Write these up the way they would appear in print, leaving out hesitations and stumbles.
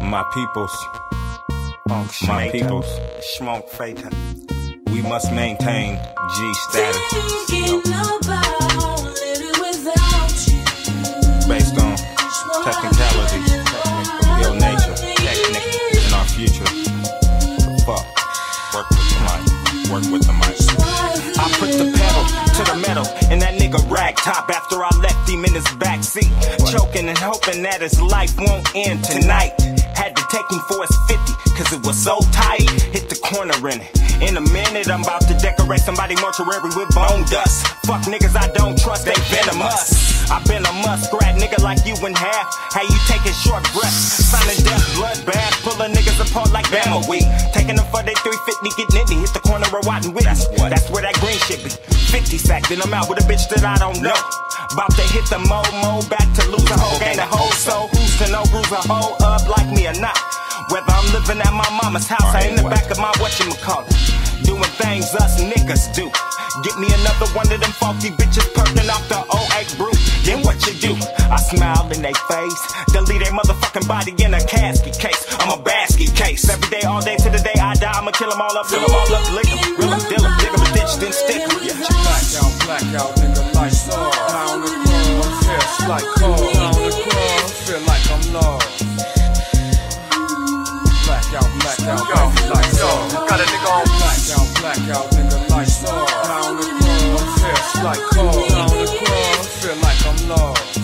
My peoples, my peoples, smoke faker. We must maintain G status. Based on technicalities, ill nature, technique, and our future. Fuck, work with the mic, work with the mic. I put the pedal to the metal, and that nigga rag top after I left him in his backseat, choking and hoping that his life won't end tonight. Had to take him for his 50, cause it was so tight. Hit the corner in it. In a minute, I'm about to decorate somebody mortuary with bone dust. Fuck niggas I don't trust, they venomous. I been a muskrat, nigga like you in half. How you taking short breaths? Signing death, bloodbath, pulling niggas apart like Bama weed. Taking them for they 350, get nitty. Hit the corner of Watton with that's where that green shit be. 50 sack, then I'm out with a bitch that I don't know. About to hit the mo back to lose a whole, gain a whole soul. Who's to know, bruise a hoe up like me or not? Whether I'm living at my mama's house or in the back of my whatchamacallit. Doing things us niggas do. Get me another one of them funky bitches perking off the 08 brew. Then what you do? I smile in they face, then leave their motherfucking body in a casket case. I'm a basket case. Every day, all day to the day I die, I'ma kill them all up, fill them all up, lick them, reel them, deal them, dig them a ditch, then stick them. Yeah. Blackout, nigga, lights off. Pound the cross, hips like cold. Pound the cross, feel like I'm lost. Blackout, lights off. Got a nigga on blackout, nigga, lights off. Pound the cross, hips like cold. Pound the cross, feel like I'm lost.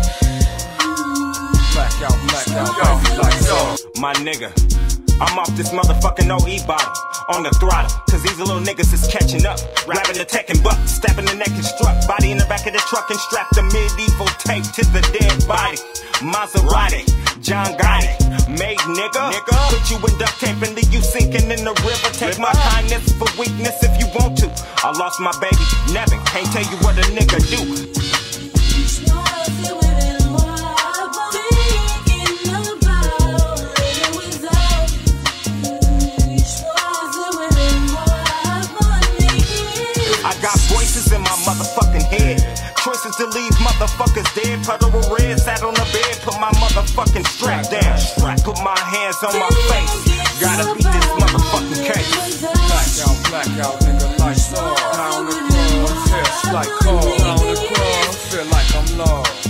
Blackout, lights off. My nigga, I'm off this motherfucking OE bottle. On the throttle, cause these little niggas is catching up. Rapping the tech and buck, stabbing the neck and struck. Body in the back of the truck and strapped the medieval tape to the dead body. Maserati, John Gotti, made nigga. Put you in duct tape and leave you sinking in the river. Take my kindness for weakness if you want to. I lost my baby, Nevin, can't tell you what a nigga do. In my motherfucking head, choices to leave motherfuckers dead. Puddle of red, sat on the bed, put my motherfucking strap down. Put my hands on my face, gotta beat this motherfucking case. Blackout, nigga, lights off. Pound the cross, hips like cold. Pound the cross, feel like I'm lost.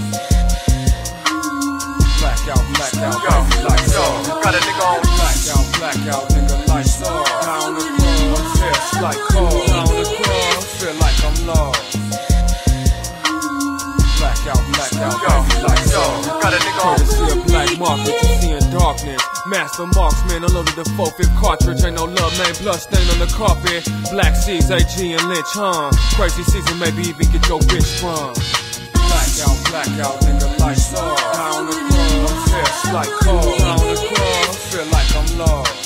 Blackout, lights off. Got a nigga on blackout, nigga, lights off. Pound the cross, hips like cold. Pound the cross, feel like I'm lost. Blackout, lights off. Got a nigga on. Courtesy of black market, you see in darkness. Master marksman, unloaded the 4/5 cartridge. Ain't no love, man, blood stain on the carpet. Black C's, AG and Lynch, crazy season, maybe even get your bitch from. Blackout, nigga, lights off. Pound the cross, hips like cold. Pound the cross, feel like I'm lost.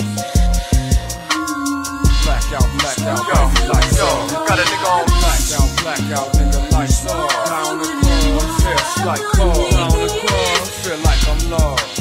Blackout, lights off. Got a nigga on blackout, nigga, lights off. Pound the cross, hips like cold. Pound the cross, feel like I'm lost.